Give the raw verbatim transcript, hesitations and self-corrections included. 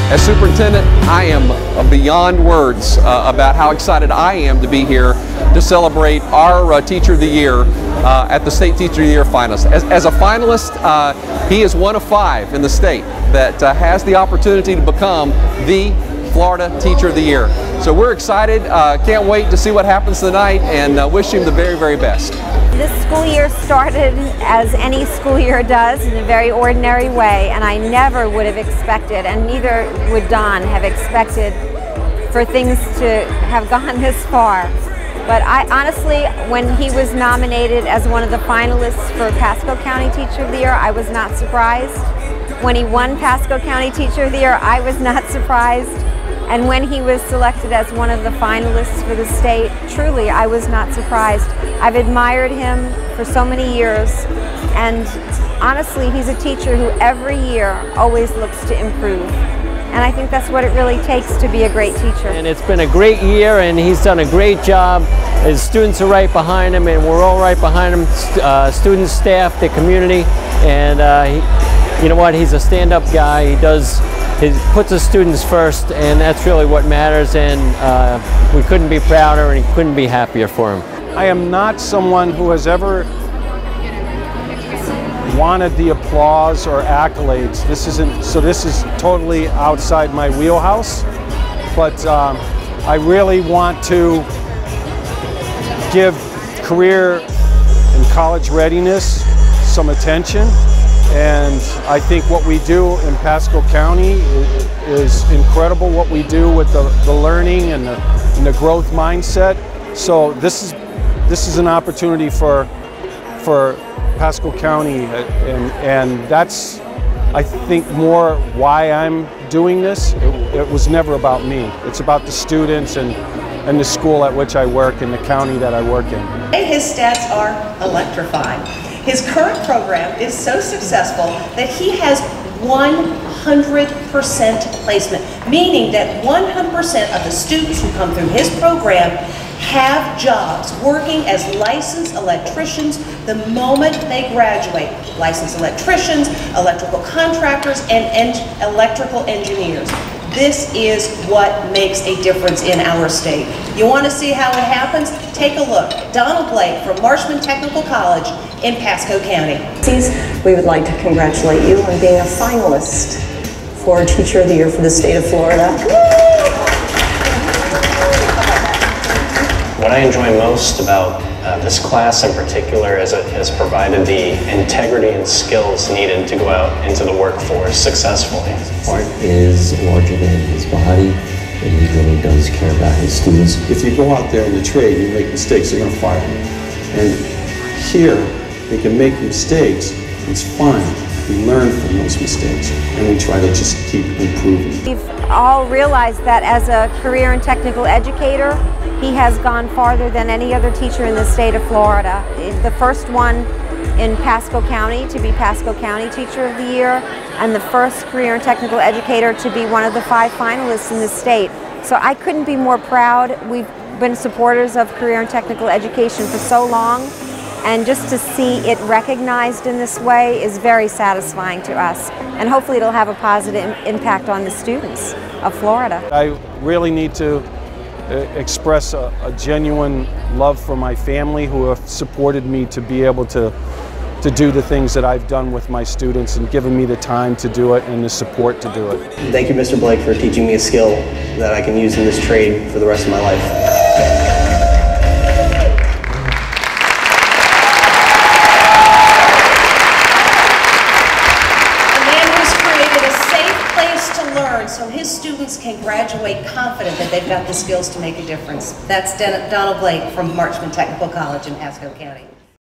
As superintendent, I am beyond words uh, about how excited I am to be here to celebrate our uh, Teacher of the Year uh, at the State Teacher of the Year finalist. As, as a finalist, uh, he is one of five in the state that uh, has the opportunity to become the Florida Teacher of the Year. So we're excited, uh, can't wait to see what happens tonight, and uh, wish him the very, very best. This school year started as any school year does, in a very ordinary way, and I never would have expected, and neither would Don have expected, for things to have gone this far. But I honestly, when he was nominated as one of the finalists for Pasco County Teacher of the Year, I was not surprised. When he won Pasco County Teacher of the Year, I was not surprised. And when he was selected as one of the finalists for the state, truly, I was not surprised. I've admired him for so many years, and honestly, he's a teacher who every year always looks to improve. And I think that's what it really takes to be a great teacher. And it's been a great year, and he's done a great job. His students are right behind him, and we're all right behind him, uh, students, staff, the community. And uh, he, you know what, he's a stand-up guy. He does He puts his students first, and that's really what matters, and uh, we couldn't be prouder and couldn't be happier for him. I am not someone who has ever wanted the applause or accolades. This isn't, so this is totally outside my wheelhouse, but um, I really want to give career and college readiness some attention. And I think what we do in Pasco County is incredible, what we do with the, the learning and the, and the growth mindset. So this is, this is an opportunity for, for Pasco County, and, and that's, I think, more why I'm doing this. It, it was never about me. It's about the students and, and the school at which I work and the county that I work in. His stats are electrifying. His current program is so successful that he has one hundred percent placement, meaning that one hundred percent of the students who come through his program have jobs working as licensed electricians the moment they graduate. Licensed electricians, electrical contractors, and, and electrical engineers. This is what makes a difference in our state. You want to see how it happens? Take a look. Donald Blake from Marchaman Technical College in Pasco County. We would like to congratulate you on being a finalist for Teacher of the Year for the state of Florida. What I enjoy most about uh, this class in particular is it has provided the integrity and skills needed to go out into the workforce successfully. Heart is larger than his body, and he really does care about his students. If you go out there in the trade and you make mistakes, they're going to fire you. And here, they can make mistakes. It's fine. We learn from those mistakes, and we try to just keep improving. We've all realized that as a career and technical educator, he has gone farther than any other teacher in the state of Florida. The first one in Pasco County to be Pasco County Teacher of the Year, and the first career and technical educator to be one of the five finalists in the state. So I couldn't be more proud. We've been supporters of career and technical education for so long, and just to see it recognized in this way is very satisfying to us. And hopefully it'll have a positive impact on the students of Florida. I really need to express a, a genuine love for my family, who have supported me to be able to, to do the things that I've done with my students and given me the time to do it and the support to do it. Thank you, Mister Blake, for teaching me a skill that I can use in this trade for the rest of my life. So his students can graduate confident that they've got the skills to make a difference. That's Donald Blake from Marchaman Technical College in Pasco County.